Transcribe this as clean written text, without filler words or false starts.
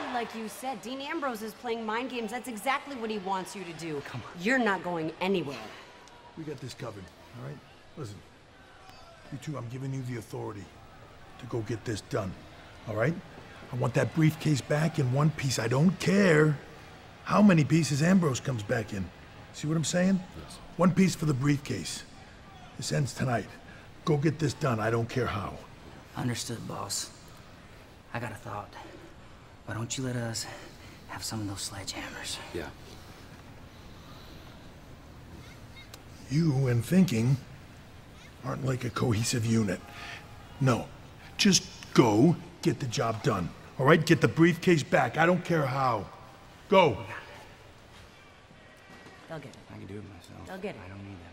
like you said, Dean Ambrose is playing mind games. That's exactly what he wants you to do. Come on. You're not going anywhere. We got this covered, all right? Listen, you two, I'm giving you the authority to go get this done, all right? I want that briefcase back in one piece. I don't care how many pieces Ambrose comes back in. See what I'm saying? Yes. One piece for the briefcase. This ends tonight. Go get this done. I don't care how. Understood, boss. I got a thought. Why don't you let us have some of those sledgehammers? Yeah. You and thinking aren't like a cohesive unit. No. Just go get the job done. All right? Get the briefcase back. I don't care how. Go. They'll get it. I can do it myself. They'll get it. I don't need that.